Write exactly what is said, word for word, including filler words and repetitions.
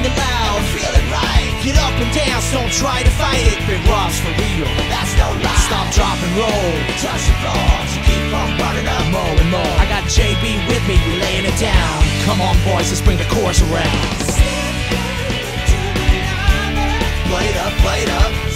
sing it loud. Feel it right. Get up and dance, don't try to fight it. Big Rob's for real, That's no lie. stop, drop, and roll. Touch the floor, so keep on burning up. More and more, I got J B with me, we laying it down. Come on boys, let's bring the chorus around. Play it up, play it up.